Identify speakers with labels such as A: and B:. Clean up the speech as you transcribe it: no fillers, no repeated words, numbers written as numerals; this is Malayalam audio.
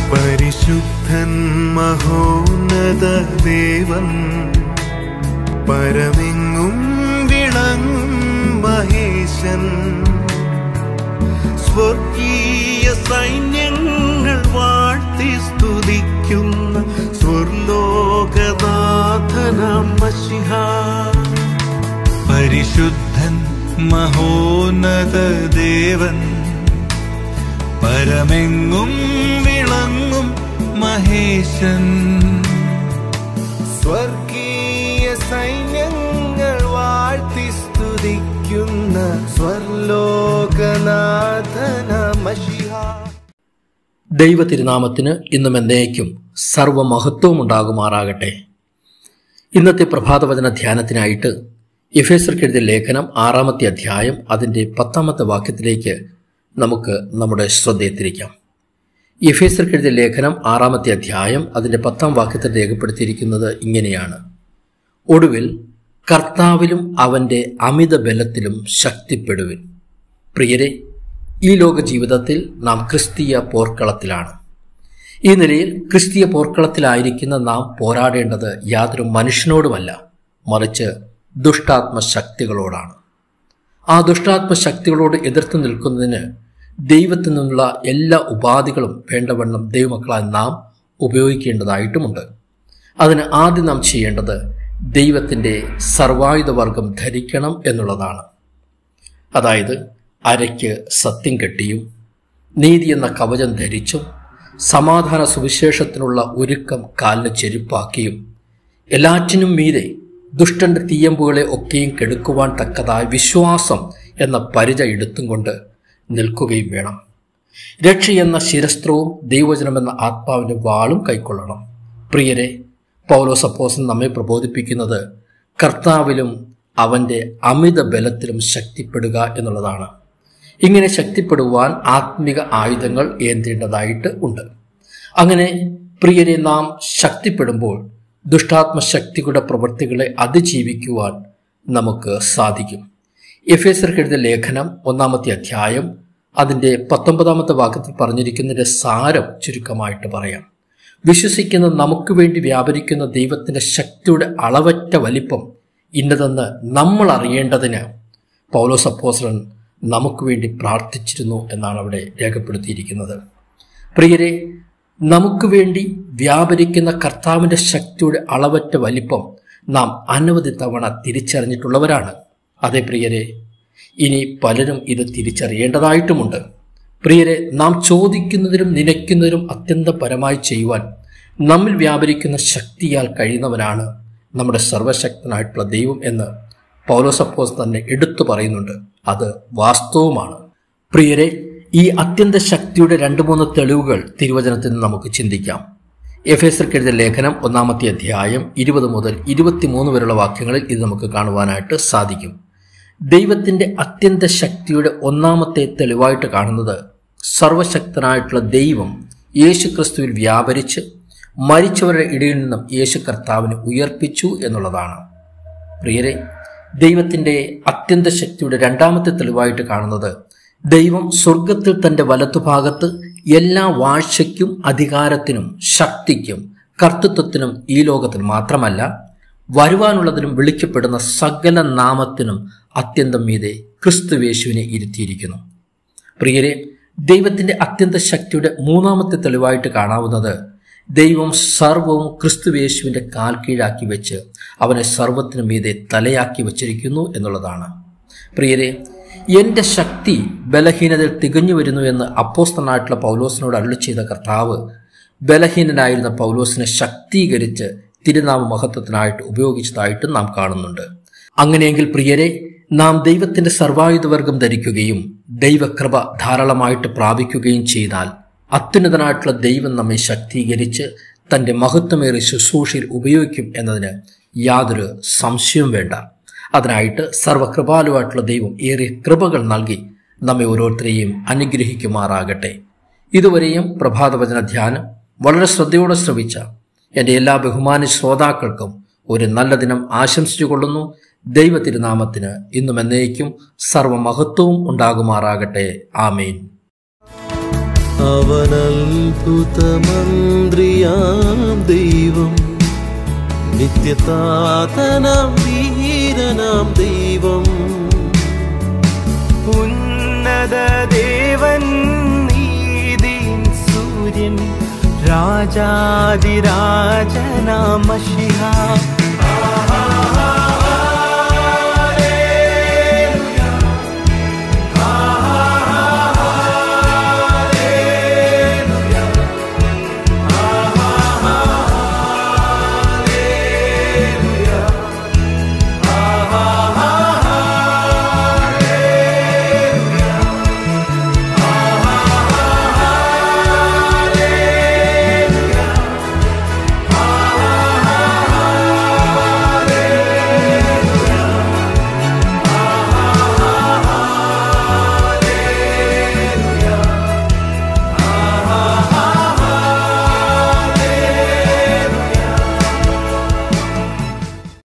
A: പരിശുദ്ധൻ മഹോന്നത ദേവൻ, പരമെങ്ങും വിളങ്ങും മഹേശൻ, സ്വർഗീയ സൈന്യങ്ങൾ വാഴ്ത്തി സ്തുതിക്കുന്ന സ്വർലോകനാഥനാം മശിഹാ.
B: പരിശുദ്ധൻ മഹോന്നത ദേവൻ, പരമെങ്ങും വിളങ്ങും മഹേശൻ,
A: സ്വർഗീയ സൈന്യങ്ങൾ വാഴ്ത്തി സ്തുതിക്കുന്ന സ്വർലോകനാഥനാം മശിഹാ.
C: ദൈവ തിരുനാമത്തിന് ഇന്നും എന്നേക്കും സർവമഹത്വവും ഉണ്ടാകുമാറാകട്ടെ. ഇന്നത്തെ പ്രഭാതവചന ധ്യാനത്തിനായിട്ട് എഫേസ്യർക്കെഴുതിയ ലേഖനം 6-ാമത്തെ അധ്യായം അതിൻ്റെ 10-ാമത്തെ വാക്യത്തിലേക്ക് നമുക്ക് നമ്മുടെ ശ്രദ്ധയെ തിരിക്കാം. എഫേസ്യർക്കെഴുതിയ ലേഖനം 6-ാമത്തെ അധ്യായം അതിൻ്റെ 10-ാം വാക്യത്തിൽ രേഖപ്പെടുത്തിയിരിക്കുന്നത് ഇങ്ങനെയാണ്: ഒടുവിൽ കർത്താവിലും അവൻ്റെ അമിത ബലത്തിലും ശക്തിപ്പെടുവിൻ. പ്രിയരെ, ഈ ലോക ജീവിതത്തിൽ നാം ക്രിസ്തീയ പോർക്കളത്തിലാണ്. ഈ നിലയിൽ ക്രിസ്തീയ പോർക്കളത്തിലായിരിക്കുന്ന നാം പോരാടേണ്ടത് യാതൊരു മനുഷ്യനോടുമല്ല, മറിച്ച് ദുഷ്ടാത്മശക്തികളോടാണ്. ആ ദുഷ്ടാത്മശക്തികളോട് എതിർത്ത് നിൽക്കുന്നതിന് ദൈവത്തിൽ നിന്നുള്ള എല്ലാ ഉപാധികളും വേണ്ടവണ്ണം ദൈവമക്കളാൽ നാം ഉപയോഗിക്കേണ്ടതായിട്ടുമുണ്ട്. അതിന് ആദ്യം നാം ചെയ്യേണ്ടത് ദൈവത്തിൻ്റെ സർവായുധവർഗം ധരിക്കണം എന്നുള്ളതാണ്. അതായത് അരയ്ക്ക് സത്യം കെട്ടിയും നീതി എന്ന കവചം ധരിച്ചും സമാധാന സുവിശേഷത്തിനുള്ള ഒരുക്കം കാലിന് ചെരുപ്പാക്കിയും എല്ലാറ്റിനും മീതെ ദുഷ്ടന്റെ തീയമ്പുകളെ ഒക്കെയും കെടുക്കുവാൻ തക്കതായ വിശ്വാസം എന്ന പരിച എടുത്തും കൊണ്ട് നിൽക്കുകയും വേണം. രക്ഷ എന്ന ശിരസ്ത്രവും ദൈവവചനമെന്ന ആത്മാവിന്റെ വാളും കൈക്കൊള്ളണം. പ്രിയരെ, പൗലോസ് അപ്പോസ്തലൻ നമ്മെ പ്രബോധിപ്പിക്കുന്നത് കർത്താവിലും അവന്റെ അമിത ബലത്തിലും ശക്തിപ്പെടുക എന്നുള്ളതാണ്. ഇങ്ങനെ ശക്തിപ്പെടുവാൻ ആത്മിക ആയുധങ്ങൾ ഏന്തേണ്ടതായിട്ട് ഉണ്ട്. അങ്ങനെ പ്രിയരെ, നാം ശക്തിപ്പെടുമ്പോൾ ദുഷ്ടാത്മശക്തികളുടെ പ്രവൃത്തികളെ അതിജീവിക്കുവാൻ നമുക്ക് സാധിക്കും. എഫേസ്യർക്കെഴുതിയ ലേഖനം 1-ാമത്തെ അധ്യായം അതിൻ്റെ 19-ാമത്തെ വാക്യത്തിൽ പറഞ്ഞിരിക്കുന്നതിൻ്റെ സാരം ചുരുക്കമായിട്ട് പറയാം. വിശ്വസിക്കുന്ന നമുക്ക് വേണ്ടി വ്യാപരിക്കുന്ന ദൈവത്തിൻ്റെ ശക്തിയുടെ അളവറ്റ വലിപ്പം ഇന്നതെന്ന് നമ്മൾ അറിയേണ്ടതിന് പൗലോസ് അപ്പോസ്തലൻ നമുക്ക് വേണ്ടി പ്രാർത്ഥിച്ചിരുന്നു എന്നാണ് അവിടെ രേഖപ്പെടുത്തിയിരിക്കുന്നത്. പ്രിയരെ, നമുക്ക് വേണ്ടി വ്യാപരിക്കുന്ന കർത്താവിൻ്റെ ശക്തിയുടെ അളവറ്റ വലിപ്പം നാം അനവധി തവണ തിരിച്ചറിഞ്ഞിട്ടുള്ളവരാണ്. അതേ പ്രിയരെ, ഇനി പലരും ഇത് തിരിച്ചറിയേണ്ടതായിട്ടുമുണ്ട്. പ്രിയരെ, നാം ചോദിക്കുന്നതിനും നനയ്ക്കുന്നതിനും അത്യന്തം പരമായി ചെയ്യുവാൻ നമ്മിൽ വ്യാപരിക്കുന്ന ശക്തിയാൽ കഴിയുന്നവനാണ് നമ്മുടെ സർവശക്തനായിട്ടുള്ള ദൈവം എന്ന് പൗലോസ് അപ്പോസ്തലൻ തന്നെ എടുത്തു പറയുന്നുണ്ട്. അത് വാസ്തവമാണ്. പ്രിയരെ, ഈ അത്യന്ത ശക്തിയുടെ 2-3 തെളിവുകൾ തിരുവചനത്തിൽ നിന്ന് നമുക്ക് ചിന്തിക്കാം. എഫേസ്യർക്കെഴുതിയ ലേഖനം 1-ാമത്തെ അധ്യായം 20 മുതൽ 23 വരെയുള്ള വാക്യങ്ങളിൽ ഇത് നമുക്ക് കാണുവാനായിട്ട് സാധിക്കും. ദൈവത്തിന്റെ അത്യന്ത ശക്തിയുടെ 1-ാമത്തെ തെളിവായിട്ട് കാണുന്നത് സർവശക്തനായിട്ടുള്ള ദൈവം യേശു ക്രിസ്തുവിൽ വ്യാപരിച്ച് മരിച്ചവരുടെ ഇടയിൽ നിന്നും യേശു കർത്താവിനെ ഉയർപ്പിച്ചു എന്നുള്ളതാണ്. പ്രിയരെ, ദൈവത്തിന്റെ അത്യന്ത ശക്തിയുടെ 2-ാമത്തെ തെളിവായിട്ട് കാണുന്നത് ദൈവം സ്വർഗത്തിൽ തന്റെ വലത്തുഭാഗത്ത് എല്ലാ വാഴ്ചയ്ക്കും അധികാരത്തിനും ശക്തിക്കും കർത്തൃത്വത്തിനും ഈ ലോകത്തിൽ മാത്രമല്ല വരുവാനുള്ളതിനും വിളിക്കപ്പെടുന്ന സകല നാമത്തിനും അത്യന്തം മീതെ ക്രിസ്തുയേശുവിനെ ഇരുത്തിയിരിക്കുന്നു. പ്രിയരെ, ദൈവത്തിന്റെ അത്യന്ത ശക്തിയുടെ 3-ാമത്തെ തെളിവായിട്ട് കാണാവുന്നത് ദൈവം സർവവും ക്രിസ്തുയേശുവിന്റെ കാൽ കീഴാക്കി വെച്ച് അവനെ സർവത്തിനു മീതെ തലയാക്കി വച്ചിരിക്കുന്നു എന്നുള്ളതാണ്. പ്രിയരെ, എന്റെ ശക്തി ബലഹീനതയിൽ തികഞ്ഞു വരുന്നു എന്ന് അപ്പോസ്തലനായിട്ടുള്ള പൗലോസിനോട് അരുളി ചെയ്ത കർത്താവ് ബലഹീനനായിരുന്ന പൗലോസിനെ ശക്തീകരിച്ച് തിരുനാമ മഹത്വത്തിനായിട്ട് ഉപയോഗിച്ചതായിട്ടും നാം കാണുന്നുണ്ട്. അങ്ങനെയെങ്കിൽ പ്രിയരെ, നാം ദൈവത്തിന്റെ സർവായുധവർഗം ധരിക്കുകയും ദൈവകൃപ ധാരാളമായിട്ട് പ്രാപിക്കുകയും ചെയ്താൽ അത്യുന്നതനായിട്ടുള്ള ദൈവം നമ്മെ ശക്തീകരിച്ച് തന്റെ മഹത്വമേറിയ ശുശ്രൂഷയിൽ ഉപയോഗിക്കും എന്നതിന് യാതൊരു സംശയവും വേണ്ട. അതിനായിട്ട് സർവകൃപാലുവായിട്ടുള്ള ദൈവം ഏറിയ കൃപകൾ നൽകി നമ്മെ ഓരോരുത്തരെയും അനുഗ്രഹിക്കുമാറാകട്ടെ. ഇതുവരെയും പ്രഭാതവചന ധ്യാനം വളരെ ശ്രദ്ധയോടെ ശ്രവിച്ച എൻ്റെ എല്ലാ ബഹുമാന്യ ശ്രോതാക്കൾക്കും ഒരു നല്ല ദിനം ആശംസിച്ചുകൊള്ളുന്നു. ദൈവ തിരുനാമത്തിന് ഇന്നും എന്നേക്കും സർവമഹത്വവും ഉണ്ടാകുമാറാകട്ടെ. ആമേൻ.
A: അവൻ അത്ഭുതമന്ത്രിയാം ദൈവം, നിത്യതാതനാം വീരനാം ദൈവം. ഉന്നത ദേവൻ നീതിൻ സൂര്യൻ, രാജാതിരാജനാം മശിഹാ.